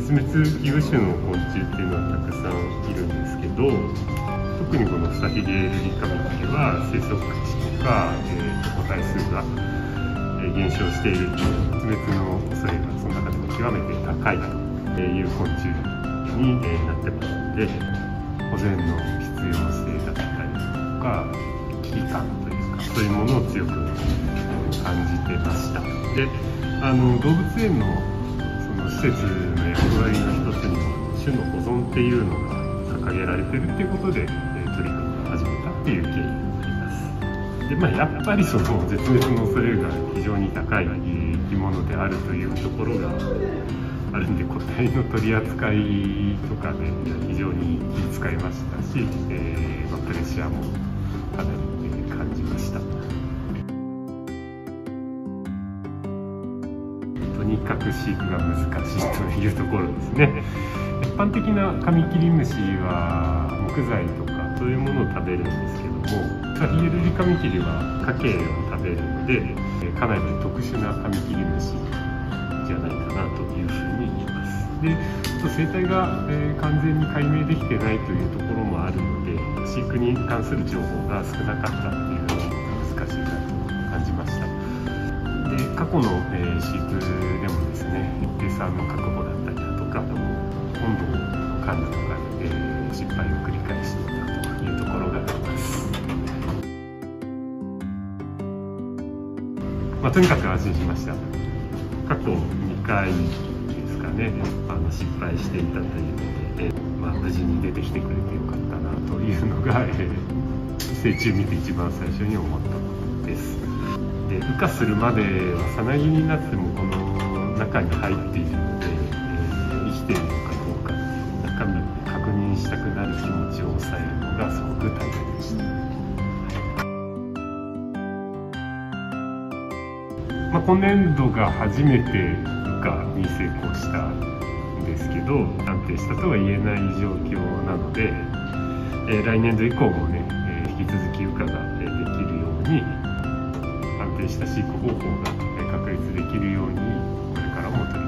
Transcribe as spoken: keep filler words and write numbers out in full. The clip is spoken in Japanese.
絶滅危惧種の昆虫っていうのはたくさんいるんですけど、特にこのフサヒゲルリカミキリは生息地とか、えー、個体数が減少している滅裂の恐れがその中でも極めて高いという昆虫になってますので、保全の必要性だったりとか危機感というか、そういうものを強く感じてました。で、あの動物園のその施設の役割の一つにも種の保存っていうのが掲げられてるっていうことで、えー、取り組みを始めたっていう経緯があります。で、まあ、やっぱりその絶滅の恐れが非常に高い生き物であるというところがあるんで、個体の取り扱いとかで非常に気遣いましたし、えーまあ、プレッシャーもかなり、えー、感じました。とにかく飼育が難しいというところですね。一般的なカミキリムシは木材とかそういうものを食べるんですけども、フサヒゲルリカミキリは花茎を食べるので、かなり特殊なカミキリムシじゃないかなというふうに言います。で、ちょっと生態が、えー、完全に解明できてないというところもあるので、飼育に関する情報が少なかったっていうのが難しいなと感じました。で、過去の、えー、飼育でもですね、餌の確保だったりだとか、温度の管理とかで、えー、失敗を繰り返していたというところがあります。まあ、とにかく安心しました。過去にかいですかね、あの失敗していたというので、えーまあ、無事に出てきてくれてよかったなというのが、えー、成虫見て一番最初に思ったことです。で、羽化するまではさなぎになってもこの中に入っているので、えー、生きているのかどうかっていう中身を確認したくなる気持ちを抑えるのがすごく大変でした。まあ、今年度が初めて羽化に成功したんですけど、安定したとは言えない状況なので、えー、来年度以降もね、えー、引き続き羽化ができるように、安定した飼育方法が確立できるようにこれからも取り